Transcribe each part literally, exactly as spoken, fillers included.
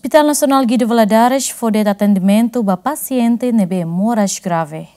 Hospital Nacional Guido Valadares foi de atendimento para paciente nebe moras grave.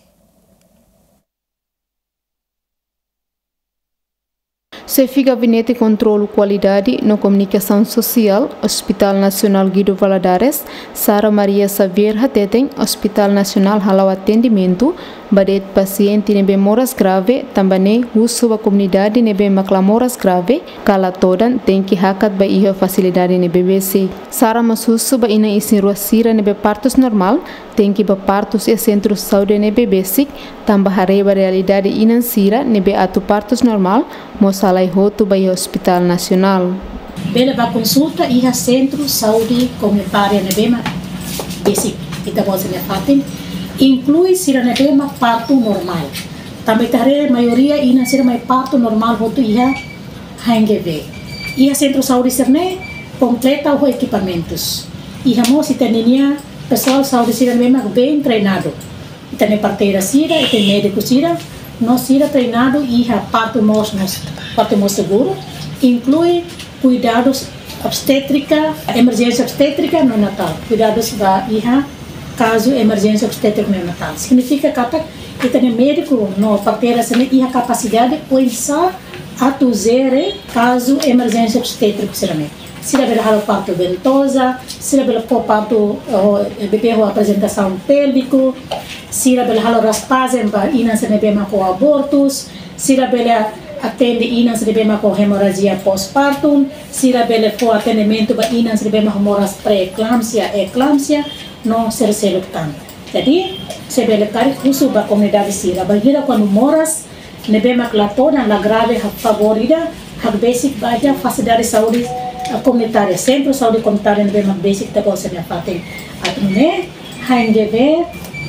Chefe Gabinete Controlo Qualidade no Comunicação Social, Hospital Nacional Guido Valadares, Sara Maria Xavier Hateten, Hospital Nacional Halau Atendimento, badet paciente nebe moras grave, também uso a comunidade nebe maclamoras grave, kala todan tem que hakat ba iha facilidade nebe B C. Sara masusu ba ina isin ruasira nebe partos normal, tem que ba partos e centro de saúde nebe basic, tambah hareba realidade inansira nebe atu partos normal, mosalai hotu ba iha Hospital Nacional. Bela ba consulta iha centro saúde comunitária nebe basic, kita bolsa ne fatin. Inclui sira nebema parto normal. Também tare maioria ina sira mai parto normal hotu iha hangeve. Iha centro saúde serne completa o equipamentos. Iha mo si teninia pessoal saúde sira nebema bem treinado. Itane parteira sira, itane médico sira, nós sira treinado iha parto mos nos parto mos seguro. Inclui cuidados obstétrica, emergência obstétrica no Natal. Cuidados da iha caso emergência obstétrica neonatal. Significa que tem médico no parteira sene e a capacidade de pensar a tuzere caso emergência obstétrica serame. Se deve dar parto ventosa, se deve dar parto bebê com apresentação pélvico, se deve dar raspagem para ina sene bema com abortos, se deve atende ina sene bema com hemorragia pós-partum, se deve dar atendimento para ina sene bema com hemorragia pré-eclâmpsia, eclâmpsia, não ser selectante. Jadi, sebagai kari khusus ba komunidade sira, bagira quando moras, nebe maklatoda na grave hak favorida, hak basic baja facilidade saúde comunitária, centro saúde comunitária nebe mak basic ta bolsa na fatin. Atune, haingeve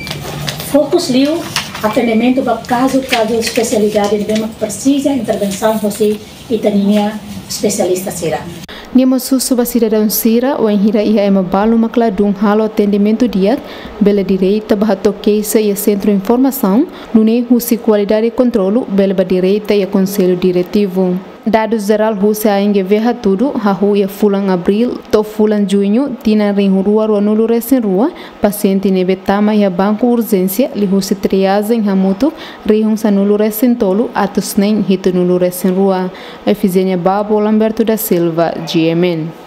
fokus liu atendimento ba caso caso especialidade nebe mak precisa intervenção você itania especialista sira. Nima susu ba cidadão sira o enhira iha ema balu makladung halo atendimento diak bela direita ba toqueisa e centro de informação nune husi qualidade e controlo bela ba direita e conselho diretivo. Dados geral husi a inge veha tudo hahu ia fulan abril to fulan junho tina rin rua rua nulu resin rua paciente nebe tama ia banco urgência li husi triagem hamutu rihung sa nulu resin tolu atus nem hito nulu resin rua. Efizenia Babo Lamberto da Silva, G M N.